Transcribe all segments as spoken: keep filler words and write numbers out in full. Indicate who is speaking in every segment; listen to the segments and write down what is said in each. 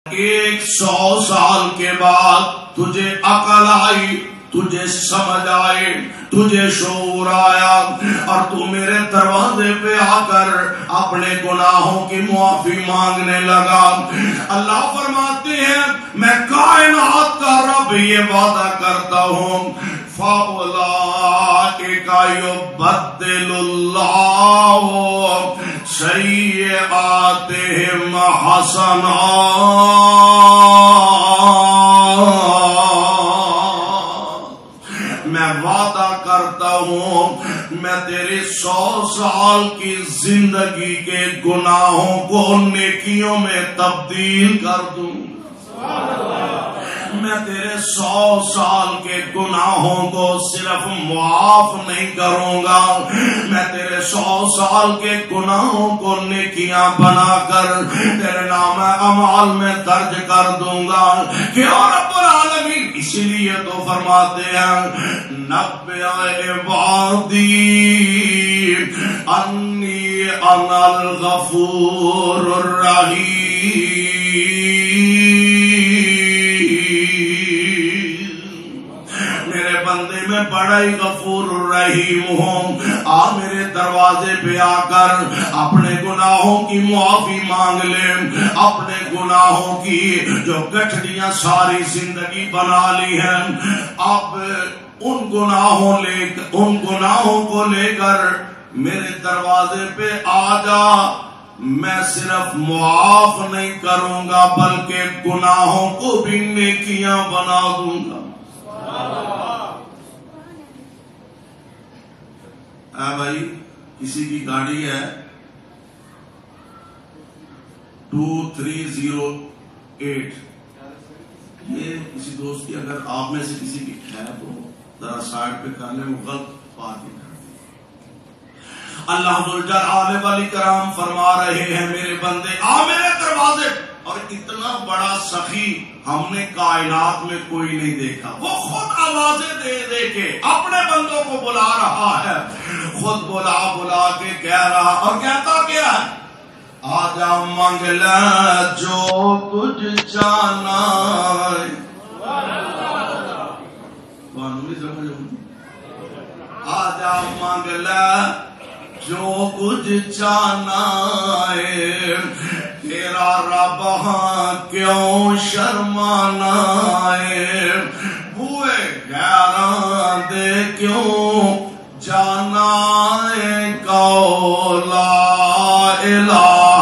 Speaker 1: ایک سو سال کے بعد تجھے عقل آئی، تجھے سمجھ آئے، تجھے شعور آیا اور تو میرے دروازے پہ آ کر اپنے گناہوں کی معافی مانگنے لگا۔ اللہ فرماتے ہیں میں کائنات کا رب یہ وعدہ کرتا ہوں فَأُولَٰئِكَ يُبَدِّلُ اللَّهُ سَيِّئَاتِهِمْ حَسَنَاتٍ۔ میں وعدہ کرتا ہوں میں تیرے سو سال کی زندگی کے گناہوں کو نیکیوں میں تبدیل کر دوں، میں تیرے سو سال کے گناہوں کو صرف معاف نہیں کروں گا، میں تیرے سو سال کے گناہوں کو نیکیاں بنا کر تیرے نام اعمال میں درج کر دوں گا۔ کیوں رب العالمین؟ اسی لیے تو فرماتے ہیں نبئ عبادی انی انا الغفور الرحیم، بندے میں بڑا ہی غفور الرحیم ہوں، آ میرے دروازے پہ آ کر اپنے گناہوں کی معافی مانگ لے، اپنے گناہوں کی جو گٹھڑیاں ساری زندگی بنا لی ہیں اب ان گناہوں لے ان گناہوں کو لے کر میرے دروازے پہ آ جا، میں صرف معاف نہیں کروں گا بلکہ گناہوں کو بھی نیکیاں بنا دوں گا۔ اے بھائی کسی کی گاڑی ہے ٹو تھری زیرو ایٹ، یہ کسی دوست کی اگر آپ میں سے کسی کی ہے تو ذرا سائڈ پہ کر لیں، وہ غلط پارکنگ کر دیں۔ اللہ ذوالجلال والاکرام فرما رہے ہیں میرے بندے آ میرے دروازے، اور اتنا بڑا سخی ہم نے کائنات میں کوئی نہیں دیکھا، وہ خود آوازیں دے دے کے اپنے بندوں کو بلا رہا ہے، خود بلا بلا کے کہہ رہا، اور کہتا کیا ہے آجا مانگ لے جو کچھ چاہنا ہے، آجا مانگ لے جو کچھ چاہنا ہے، تیرا رب ہاں کیوں شرمانا ہے، ہوئے غیراں دے کیوں جانا ہے، لا الہ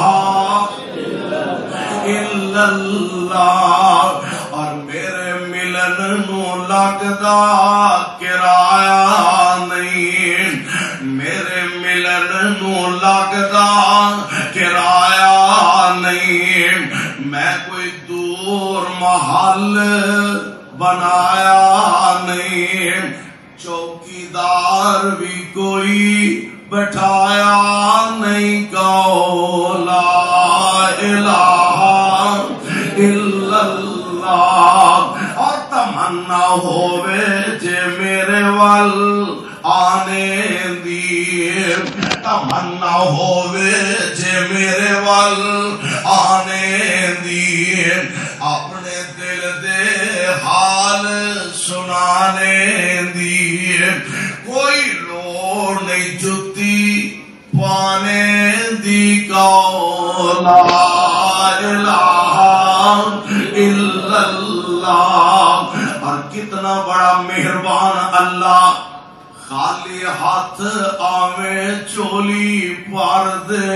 Speaker 1: الا اللہ، اور میرے ملن نو لگدا کرایہ نہیں، میرے ملن نو لگدا کرایہ نہیں، میں کوئی دور محل بنایا نہیں، چوکیدار بھی کوئی بٹھایا نہیں، کہو لا الہ الا اللہ، اور تمنا ہوئے جے میرے ول آنے دی، تمنا ہوئے جے میرے ول آنے دی، اپنے دل دے حال سنانے دی، کوئی لوڑ نہیں جتی پانے دی، کہو لا الہ الا اللہ۔ اور کتنا بڑا مہربان اللہ، خالی ہاتھ آویں چولی پار دے،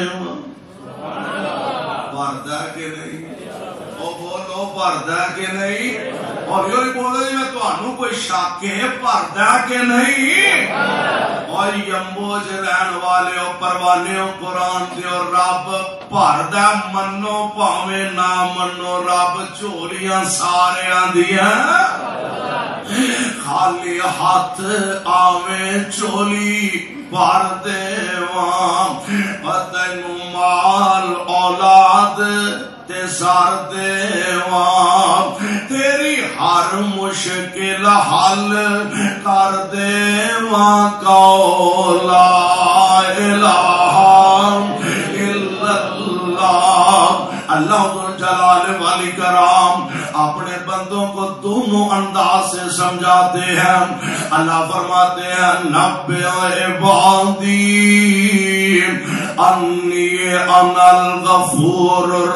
Speaker 1: پردہ کے نہیں، او بولو پردہ کے نہیں، اور یہ بولو جی میں تو انہوں کوئی شاکے پردہ کے نہیں، اور یمبوج رہن والے اور پروانے اور قرآن دے اور رب پردہ منو پاوے نہ منو، رب چولیاں سارے آندیاں، خالی ہاتھ آویں چولی بھر دیواں، تینو مال اولاد تے زار دیواں، تیری ہر مشکل حل کر دیواں، کہو لا الہ الا اللہ۔ اللہ जलाल वाली कराम अपने बंदों को दोनों अंदाज से समझाते हैं। अल्लाह फरमाते हैं नब्बे इबादी अन्नी अनल गफूरुर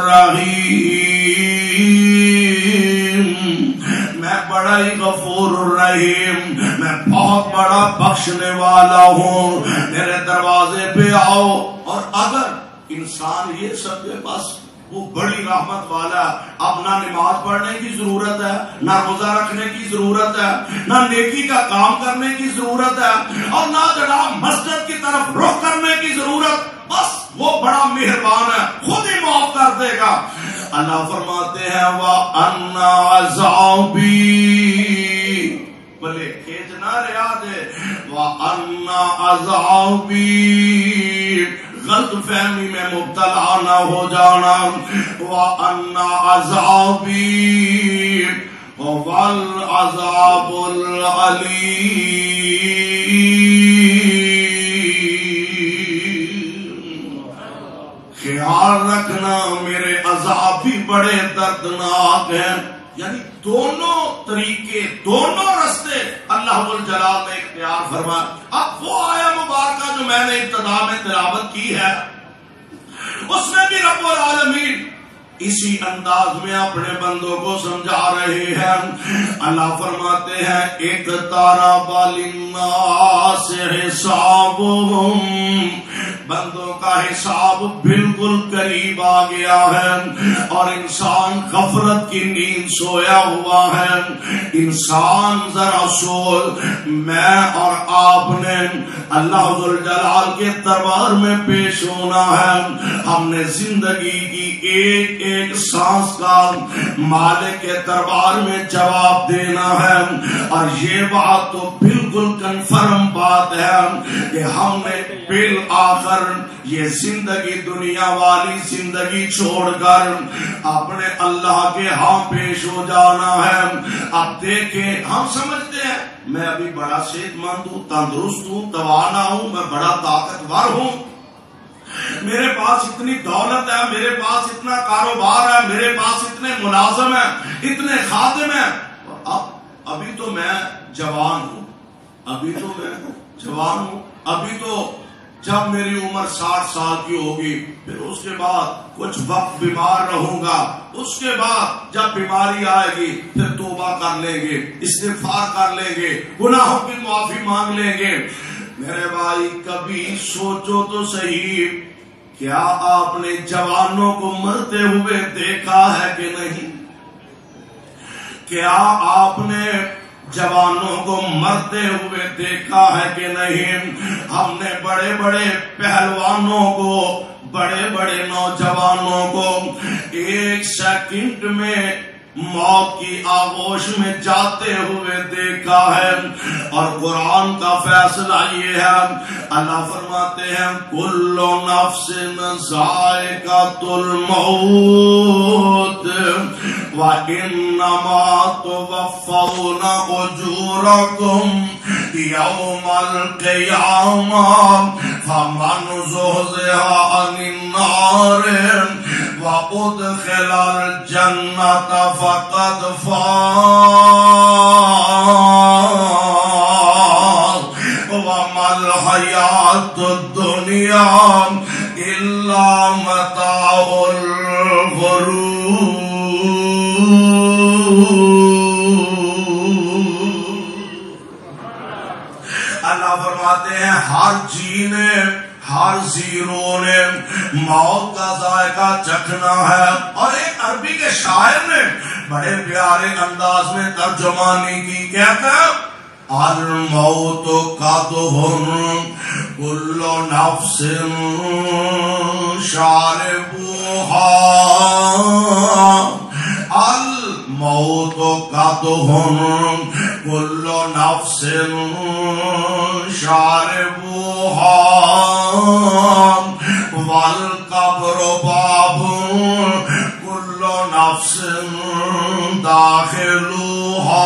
Speaker 1: रहीम, मैं बड़ा ही गफूर रहीम, मैं बहुत बड़ा बख्शने वाला हूँ, मेरे दरवाजे पे आओ। और अगर इंसान ये समझे बस वो बड़ी रहमत वाला, अब ना नमाज पढ़ने की जरूरत है, ना रोजा रखने की जरूरत है, ना नेकी का काम करने की जरूरत है, और ना जनाब मस्जिद की तरफ रुख करने की जरूरत, बस वो बड़ा मेहरबान है, खुद ही माफ कर देगा। अल्लाह फरमाते हैं वा अन्ना अज़ाबी, बोले खींचना रियाद है, वा अन्ना अज़ाबी, गलत फहमी में मुब्तला ना हो जाना, वा अन्ना अज़ाबी वल अज़ाबुल अलीम, ख्याल रखना मेरे अज़ाब भी बड़े दर्दनाक हैं। यानी दोनों तरीके, दोनों रास्ते अल्लाहुल जलाल ने इख्तियार फरमाया। अब वो आया मुबारका जो मैंने इब्तिदा में तिलावत की है, उसमें भी रब्बुल आलमीन इसी अंदाज में अपने बंदों को समझा रहे हैं। अल्लाह फरमाते हैं एक तारा बालिन्नास हिसाबुहुम, बंदों का हिसाब बिल्कुल करीब आ गया है और इंसान गफलत की नींद सोया हुआ है। इंसान जरा सो, मैं और आपने अल्लाह जलाल के दरबार में पेश होना है। हमने जिंदगी की एक एक सांस का मालिक के दरबार में जवाब देना है। और ये बात तो बिल्कुल कन्फर्म बात है कि हमने बिल आखिर ये जिंदगी, दुनिया वाली जिंदगी छोड़कर अपने अल्लाह के यहाँ पेश हो जाना है। अब देखें, हम समझते हैं मैं अभी बड़ा सेहतमंद हूँ, तंदुरुस्त हूँ, तवाना हूँ, मैं बड़ा ताकतवर हूँ, मेरे पास इतनी दौलत है, मेरे पास इतना कारोबार है, मेरे पास इतने मुलाजिम है, इतने खादिम है। अब अभी तो मैं जवान हूँ, अभी तो मैं जवान हूँ, अभी तो जब मेरी उम्र साठ साल की होगी, फिर उसके बाद कुछ वक्त बीमार रहूंगा, उसके बाद जब बीमारी आएगी फिर तौबा कर लेंगे, इस्तिग़फ़ार कर लेंगे, गुनाहों की माफी मांग लेंगे। मेरे भाई कभी सोचो तो सही, क्या आपने जवानों को मरते हुए देखा है कि नहीं? क्या आपने जवानों को मरते हुए देखा है कि नहीं? हमने बड़े बड़े पहलवानों को, बड़े बड़े नौजवानों को एक सेकंड में मौत की आगोश में जाते हुए देखा है। और कुरान का फैसला ये है, अल्लाह फरमाते हैं कुल्लु नफ्सिन ज़ाइक़ातुल मौत व इन्नमा तुवफ़्फ़ौना उजूरकुम यौमल क़ियामह फमन ज़ुहज़िहा अनिन नार व उदख़िलल जन्नत फ़क़द फ़ाज़ वमल हयातुद दुनिया इल्ला मताउल गुरूर। अल्लाह फरमाते हैं हर जी ने, हर जीरो ने मौत का जायका चखना है। और एक अरबी के शायर ने बड़े प्यारे अंदाज में तर्जुमानी की, कहता है अल मौत कदहुन कुल्लु नफ्सिन शारिबुहा, अल मौत कदहुन कुल्लु नफ्सिन शारिबुहा वल कब्रु बाबुन कुल्लु नफ्सिन दाखिलुहा।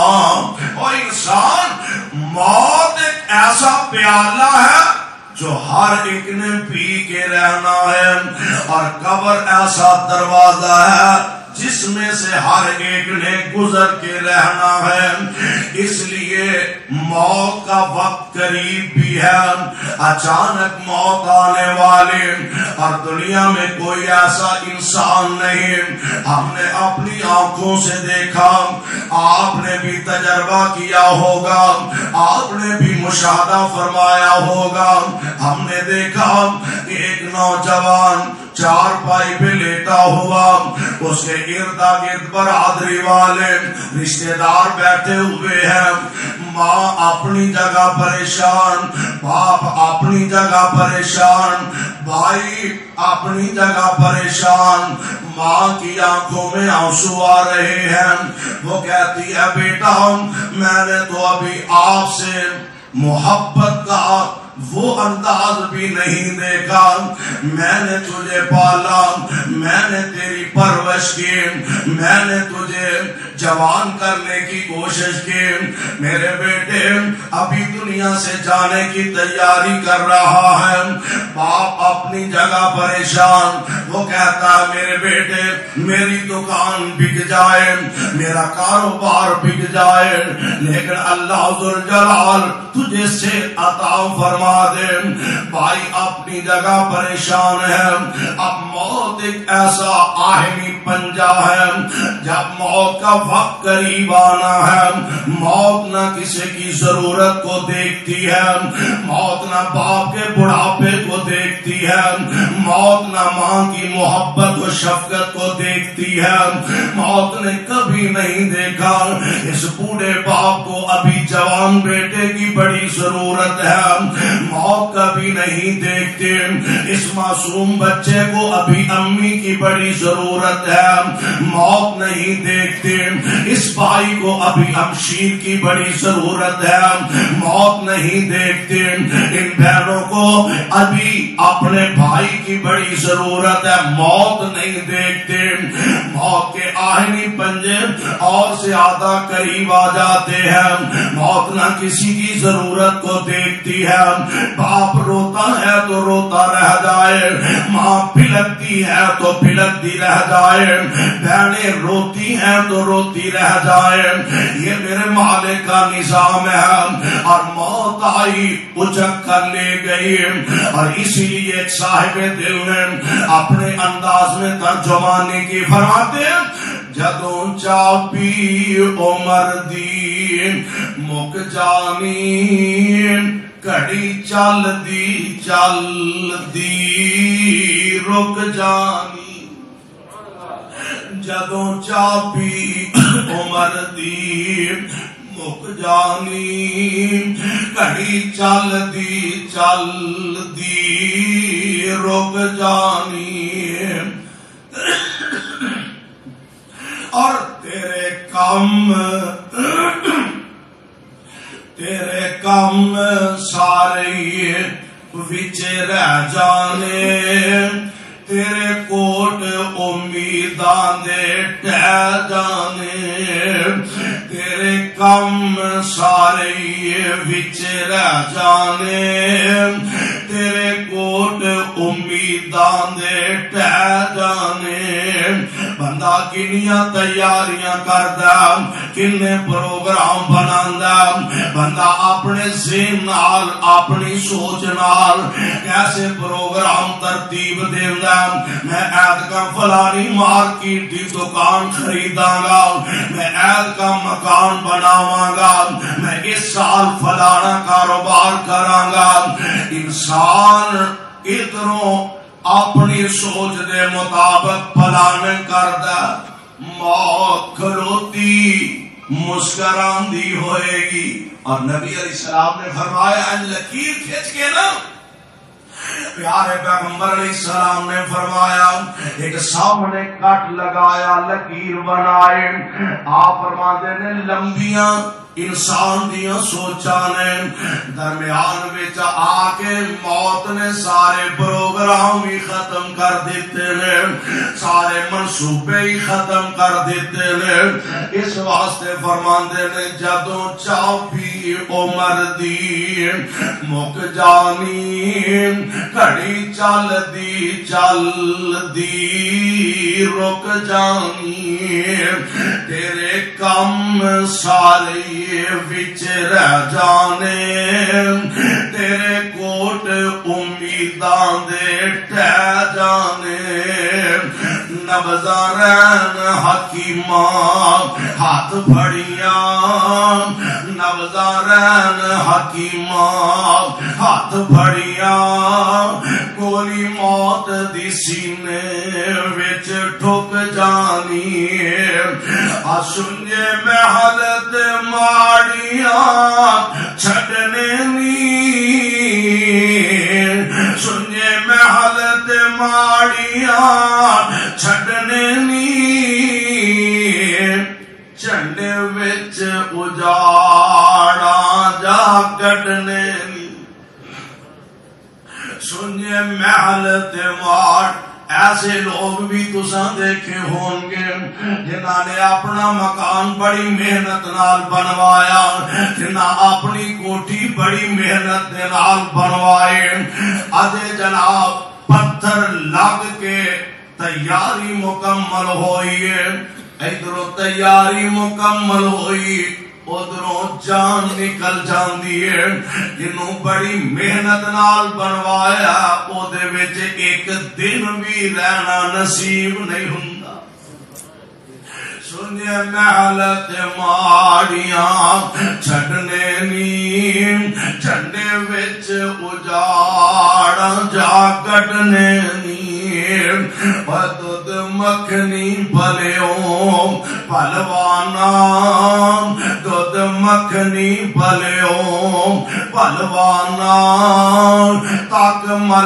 Speaker 1: और इंसान, मौत एक ऐसा प्याला है जो ہر ایک نے پی کے رہنا ہے، اور قبر ایسا دروازہ ہے جس میں سے ہر ایک نے گزر کے رہنا ہے، اس لیے موت کا وقت قریب بھی ہے، اچانک موت آنے والے، اور دنیا میں کوئی ایسا انسان نہیں، ہم نے اپنی آنکھوں سے دیکھا، آپ نے بھی تجربہ کیا ہوگا، آپ نے بھی مشاہدہ فرمایا ہوگا، ہم نے دیکھا کہ ایک نوجوان چار پائی پہ لیٹا ہوا، اس کے ارد گرد برادری والے رشتہ دار بیٹھے ہوئے ہیں، ماں اپنی جگہ پریشان، باپ اپنی جگہ پریشان، بھائی اپنی جگہ پریشان، ماں کی آنکھوں میں آنسو آ رہے ہیں، وہ کہتی ہے بیٹا میں نے تو ابھی آپ سے محبت کا وہ انداز بھی نہیں دیکھا، میں نے تجھے پالا، میں نے تیری پرورش کی، میں نے تجھے جوان کرنے کی کوشش کی، میرے بیٹے ابھی دنیا سے جانے کی تیاری کر رہا ہے، باپ اپنی جگہ پریشان، وہ کہتا ہے میرے بیٹے میری دکان بک جائے، میرا کاروبار بک جائے، لیکن اللہ ذوالجلال تجھے سے عطا فرما دے۔ بھائی اپنی جگہ پریشان ہے، اب موت ایک ایسا آہنی پنجہ ہے، جب موت کا وقت قریب آنا ہے، موت نہ کسی کی ضرورت کو دیکھتی ہے، موت نہ باپ کے بڑھاپے کو دیکھتی ہے، موت نہ ماں کی محبت و شفقت کو دیکھتی ہے، موت نے کبھی نہیں دیکھا اس بوڑھے باپ کو ابھی جوان بیٹے کی بڑی ضرورت ہے، موت کبھی نہیں دیکھتے اس معصوم بچے کو ابھی امی کی بڑی ضرورت ہے، موت نہیں دیکھتے اس بھائی کو ابھی ہمشیر کی بڑی ضرورت ہے، موت نہیں دیکھتے ان بہنوں کو ابھی اپنے بھائی کی بڑی ضرورت ہے، موت نہیں دیکھتے، موت کے آہنی پنجے اور زیادہ قریب آ جاتے ہیں، موت نہ کسی کی ضرورت کو دیکھتی ہے، باپ روتا ہے تو روتا رہ جائے، ماں پھلکتی ہے تو پھلکتی رہ جائے، بہنیں روتی ہیں تو روتی رہ جائے، یہ میرے مالک کا نظام ہے، اور موت آئی اچک کر لے گئی، اور اسی لیے ایک صاحب دل نے اپنے انداز میں ترجمانی کی فرماتے ہیں، جدوں چاپی عمر دی مک جانی، کڑی چل دی چل دی رک جانی، جدوں چاپی عمر دی مک جانی، کڑی چل دی چل دی رک جانی، اور تیرے کم تیرے کم سارے وچ رہ جانے، تیرے کوٹ امیداں دے ٹہ جانے، تیرے کم سارے وچ رہ جانے، تیرے کوٹ امیداں دے ٹہ جانے، بندہ کنیاں تیاریاں کردا، کنے پروگرام بناندا، بندہ اپنے ذہن نال اپنی سوچ نال کیسے پروگرام ترتیب دیندا، میں عید کا فلانی مارکیٹ دی دکان خریداں گا، میں عید کا مکان بناواں گا، میں اس سال فلانا کاروبار کراں گا، انسان ادھروں اپنی سوچ دے مطابق پلان کردا، موت کھلوتی مسکراندی ہوئے گی، اور نبی علیہ السلام نے فرمایا ان لکیر کھینچ کے نا، پیارے پیغمبر علیہ السلام نے فرمایا ایک سامنے کٹ لگایا، لکیر بنائے، آپ فرماتے نے لمبیاں انسان دیاں سوچاں نے درمیان وچ آ کے موت نے سارے پروگرام ہی ختم کر دیتے نے سارے منصوبے ہی ختم کر دیتے نے اس واسطے فرماندے نے جدوں چابی عمر دی مک جانی گھڑی چل دی چل دی رک جانی تیرے کم سارے وچ رہ جانے تیرے کوٹ امیداں دے ٹہ جانے نبضاں رہن حکیماں ہاتھ پھڑیاں نبضاں رہن حکیماں ہاتھ پھڑیاں گولی موت دی سینے وچ ٹھک جانی آسنجے محل تے ماڑیاں چھڈنے نی سنجے محل تے ماڑیاں چھڈنے نی جھنڈے وچ اجاڑا جا کڈنے نی سنجے محل تے ماڑ ایسے لوگ بھی تساں دیکھے ہوں گے جنہاں نے اپنا مکان بڑی محنت نال بنوایا جنہاں اپنی کوٹھی بڑی محنت دے نال بنوائے اجے جناب پتھر لگ کے تیاری مکمل ہوئی ہے ادھروں تیاری مکمل ہوئی ادھروں جان نکل جاندی ہے جنہوں بڑی محنت نال بنوایا او دے وچ ایک دن بھی رہنا نصیب نہیں ہوندا سنجے محلت ماڑیاں چھڈنے نی جھنڈے وچ اجاڑ جا کڈنے نی دودھ مکھنی پلیوں پلوانا دودھ مکھنی پلیوں پلوانا تاک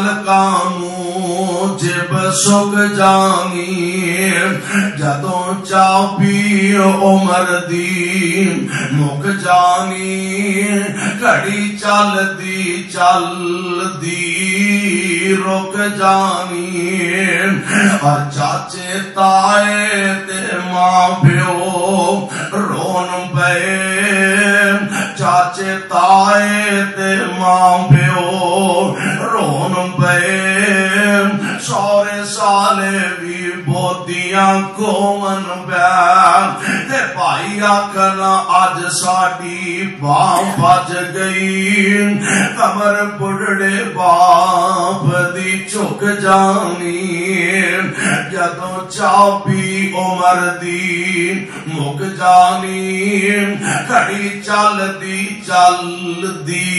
Speaker 1: ملکانوں جب سک جانی جدوں چابی عمر دی مک جانی گھڑی چل دی چل دی رک جانی اور چاچے تائے تے ماں پیو رون پے چاچے تائے تے ماں پیو رون پے سورے سالے بھی بودیاں کومن پہ تے بھائی آکنا آج ساڑی باپ بج گئی قبر بڑھڑے باپ دی چک جانی جدوں چابی عمر دی مک جانی گھڑی چل دی چل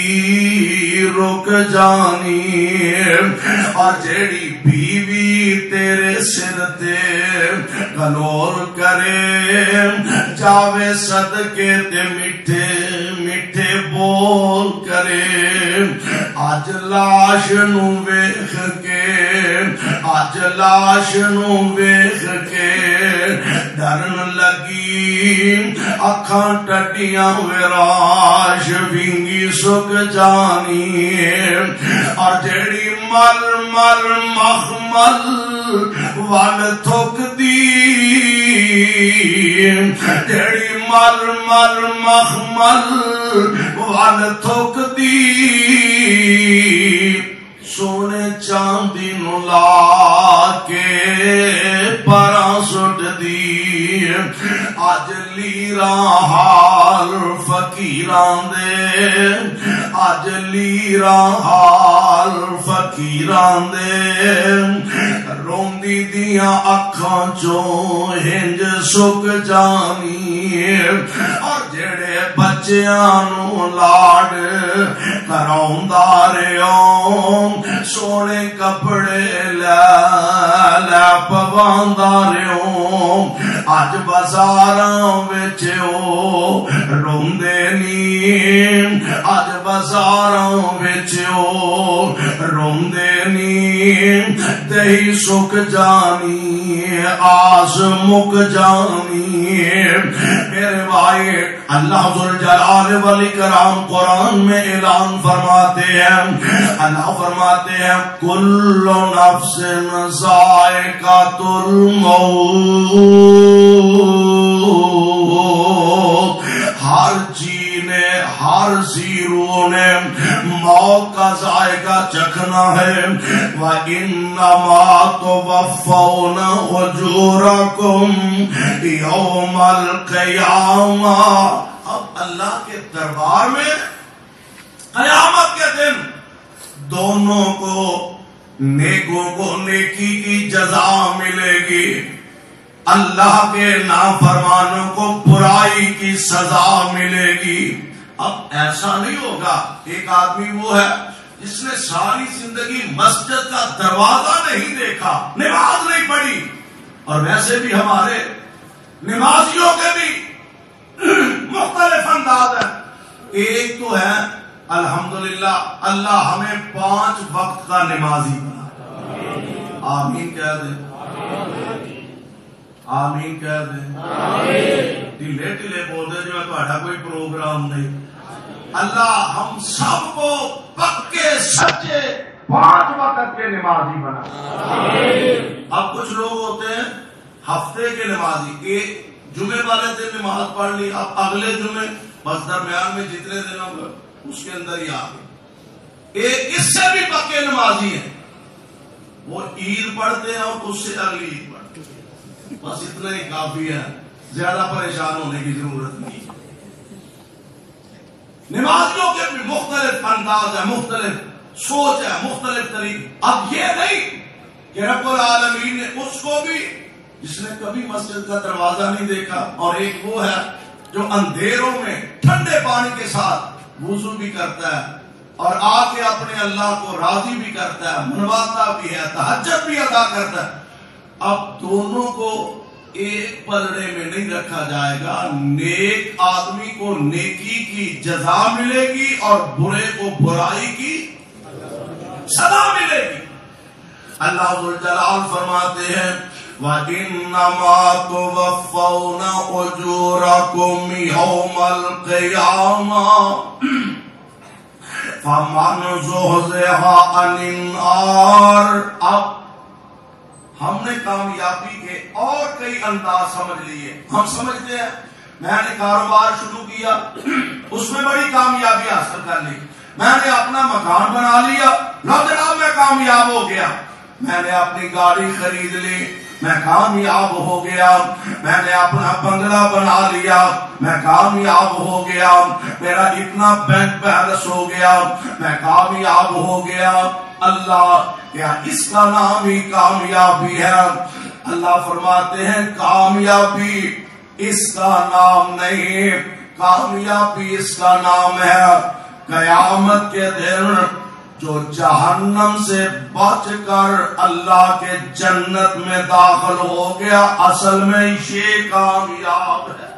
Speaker 1: دی رک جانی اور جیڑی بیوی تیرے سر تے گلور کرے جاوے صدقے تے میٹھے میٹھے بول کرے آج لاش نو ویکھ کے آج لاش نو ویکھ کے ڈرن لگی اکھاں ٹڈیاں وراش ونگی سک جانی اور جیڑی مل مل مخمل ول تھک دی جیڑی مل مل مخمل ول تھک دی سونے چاندی نو لا کے پراں سٹ دی اج لیراں حال فقیراں دے اج لیراں حال فقیراں دے روندی دیاں اکھاں چوں ہنج سک جانی اور جڑے بچیاں نو لاڈ کراوندا رہیو سونے کپڑے لے لے پواندا رہیو اج بازاراں وچ او روندے نی اج بازاراں وچ او روندے نی دہی سک جانی آس مک جانی میرے بھائی اللہ ذوالجلال والاکرام قرآن میں اعلان فرماتے ہیں اللہ فرماتے ہیں کل نفس ذائقۃ الموت ہر جی نے ہر زیرو نے موت کا ذائقہ چکھنا ہے وَإِنَّمَا تُوَفَّوْنَ أُجُورَكُمْ يَوْمَ الْقِيَامَةِ اب اللہ کے دربار میں قیامت کے دن دونوں کو نیکوں کو نیکی کی جزا ملے گی اللہ کے نافرمانوں کو برائی کی سزا ملے گی اب ایسا نہیں ہوگا ایک آدمی وہ ہے جس نے ساری زندگی مسجد کا دروازہ نہیں دیکھا نماز نہیں پڑھی اور ویسے بھی ہمارے نمازیوں کے بھی مختلف انداز ہیں ایک تو ہے الحمدللہ اللہ ہمیں پانچ وقت کا نمازی بنا آمین کہہ دیں آمین کہہ دیں ٹھیلے ٹھیلے بول دے جو ہے تو کوئی پروگرام نہیں اللہ ہم سب کو پکے سچے پانچ وقت کے نمازی بنا اب کچھ لوگ ہوتے ہیں ہفتے کے نمازی ایک جمعے والے دن نماز پڑھ لی اب اگلے جمعے بس درمیان میں جتنے دن ہوگا اس کے اندر ہی آ گئے ایک اس سے بھی پکے نمازی ہیں وہ عید پڑھتے ہیں اور اس سے اگلی عید پڑھتے ہیں بس اتنا ہی کافی ہے زیادہ پریشان ہونے کی ضرورت نہیں نمازیوں کے بھی مختلف انداز ہے مختلف سوچ ہے مختلف طریقے اب یہ نہیں کہ رب العالمین نے اس کو بھی جس نے کبھی مسجد کا دروازہ نہیں دیکھا اور ایک وہ ہے جو اندھیروں میں ٹھنڈے پانی کے ساتھ وضو بھی کرتا ہے اور آ کے اپنے اللہ کو راضی بھی کرتا ہے منواتا بھی ہے تہجد بھی ادا کرتا ہے اب دونوں کو ایک پلڑے میں نہیں رکھا جائے گا نیک آدمی کو نیکی کی جزا ملے گی اور برے کو برائی کی سزا ملے گی اللہ ذوالجلال فرماتے ہیں وَإِنَّمَا تُوَفَّوْنَ أُجُورَكُمْ يَوْمَ الْقِيَامَةِ فَمَنْ زُحْزِحَ عَنِ النَّارِ اب ہم نے کامیابی کے اور کئی انداز سمجھ لیے ہم سمجھتے ہیں میں نے کاروبار شروع کیا اس میں بڑی کامیابی حاصل کر لی میں نے اپنا مکان بنا لیا لو جناب میں کامیاب ہو گیا میں نے اپنی گاڑی خرید لی میں کامیاب ہو گیا میں نے اپنا بنگلہ بنا لیا میں کامیاب ہو گیا میرا اتنا بینک بیلنس ہو گیا میں کامیاب ہو گیا اللہ کیا اس کا نام ہی کامیابی ہے اللہ فرماتے ہیں کامیابی اس کا نام نہیں کامیابی اس کا نام ہے قیامت کے دن جو جہنم سے بچ کر اللہ کے جنت میں داخل ہو گیا اصل میں یہ کامیاب ہے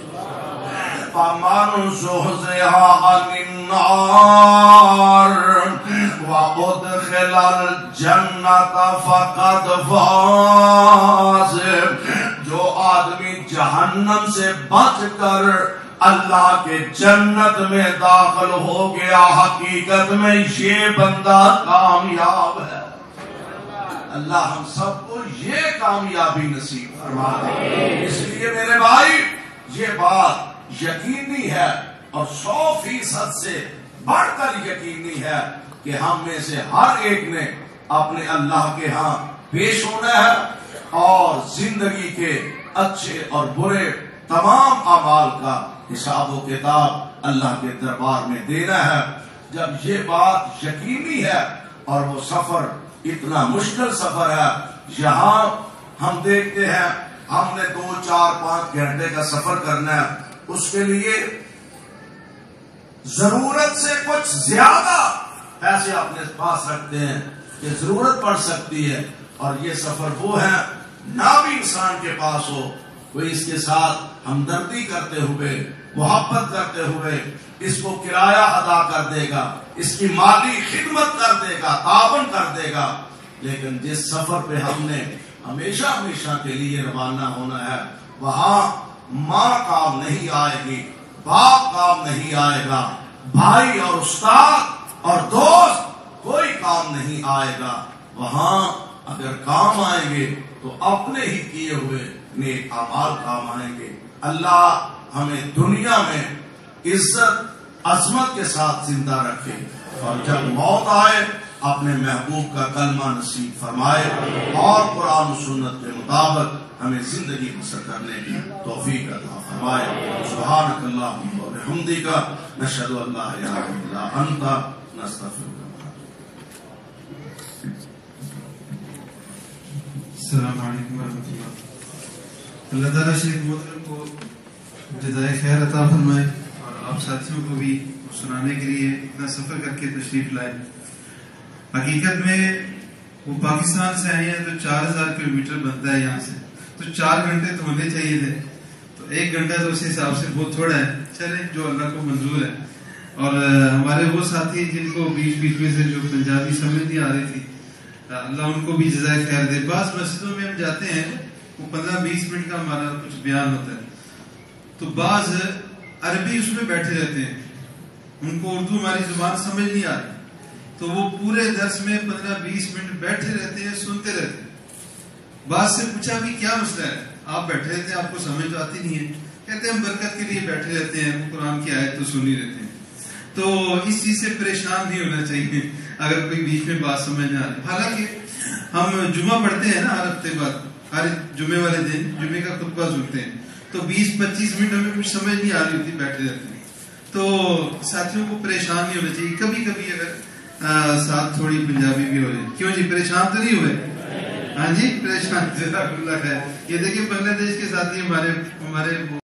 Speaker 1: فَمَنْ زُحْزِحَ عَنِ النَّارِ وَأُدْخِلَ الْجَنَّةَ فَقَدْ فَازَ جو آدمی جہنم سے بچ کر اللہ کے جنت میں داخل ہو گیا حقیقت میں یہ بندہ کامیاب ہے اللہ ہم سب کو یہ کامیابی نصیب فرما دے اس لیے میرے بھائی یہ بات یقینی ہے اور سو فیصد سے بڑھ کر یقینی ہے کہ ہم میں سے ہر ایک نے اپنے اللہ کے ہاں پیش ہونا ہے اور زندگی کے اچھے اور برے تمام اعمال کا حساب و کتاب اللہ کے دربار میں دینا ہے جب یہ بات یقینی ہے اور وہ سفر اتنا مشکل سفر ہے یہاں ہم دیکھتے ہیں ہم نے دو چار پانچ گھنٹے کا سفر کرنا ہے اس کے لیے ضرورت سے کچھ زیادہ پیسے اپنے پاس رکھتے ہیں کہ ضرورت پڑ سکتی ہے اور یہ سفر وہ ہے نہ بھی انسان کے پاس ہو کوئی اس کے ساتھ ہمدردی کرتے ہوئے، محبت کرتے ہوئے اس کو کرایہ ادا کر دے گا، اس کی مالی خدمت کر دے گا، تعاون کر دے گا، لیکن جس سفر پہ ہم نے ہمیشہ ہمیشہ کے لیے روانہ ہونا ہے وہاں ماں کام نہیں آئے گی، باپ کام نہیں آئے گا، بھائی اور استاد اور دوست کوئی کام نہیں آئے گا۔ وہاں اگر کام آئیں گے تو اپنے ہی کیے ہوئے نیک اعمال کام آئیں گے۔ اللہ ہمیں دنیا میں عزت عظمت کے ساتھ زندہ رکھے اور جب موت آئے اپنے محبوب کا کلمہ نصیب فرمائے اور قرآن و سنت کے مطابق ہمیں زندگی بسر کرنے کی توفیق عطا فرمائے۔ سبحانک اللہم و بحمدک، نشہد ان لا الہ الا انت، نستغفرک۔
Speaker 2: السلام علیکم ورحمۃ اللہ۔ اللہ تعالیٰ شیخ محترم کو جزائے خیر عطا فرمائے اور آپ ساتھیوں کو بھی سنانے کے لیے اتنا سفر کر کے تشریف لائے۔ حقیقت میں وہ پاکستان سے آئے ہیں تو چار ہزار کلو میٹر بنتا ہے یہاں سے، تو چار گھنٹے تو ہونے چاہیے تھے، تو ایک گھنٹہ تو اس حساب سے بہت تھوڑا ہے، چلے جو اللہ کو منظور ہے۔ اور ہمارے وہ ساتھی جن کو بیچ بیچ میں سے جو پنجابی سمجھ نہیں آ رہی تھی، اللہ ان کو بھی جزائے خیر دے۔ بعض مسجدوں میں ہم جاتے ہیں وہ پندرہ بیس منٹ کا ہمارا کچھ بیان ہوتا ہے، تو بعض عربی اس میں بیٹھے رہتے ہیں، ان کو اردو ہماری زبان سمجھ نہیں آ رہی، تو وہ پورے درس میں پندرہ بیس منٹ بیٹھے رہتے ہیں، سنتے رہتے ہیں۔ بعض سے پوچھا بھی کیا مسئلہ ہے، آپ بیٹھے رہتے ہیں، آپ کو سمجھ تو آتی نہیں ہے، کہتے ہیں ہم برکت کے لیے بیٹھے رہتے ہیں، قرآن کی آیت تو سنی رہتے ہیں۔ تو اس چیز سے پریشان نہیں ہونا چاہیے اگر کوئی بیچ میں بات سمجھ نہ آئے۔ حالانکہ ہم جمعہ پڑھتے ہیں نا ہر ہفتے بعد، ہر جمعے والے دن جمعے کا خطبہ سنتے ہیں، تو بیس پچیس منٹ ہمیں کچھ سمجھ نہیں آ رہی ہوتی، بیٹھے رہتے ہیں۔ تو ساتھیوں کو پریشان نہیں ہونا چاہیے، کبھی کبھی اگر ساتھ تھوڑی پنجابی بھی ہو جائے۔ کیوں جی پریشان تو نہیں ہوئے؟ ہاں جی پریشان، جزاک اللہ خیر۔ یہ دیکھیں بنگلہ دیش کے ساتھی ہمارے ہمارے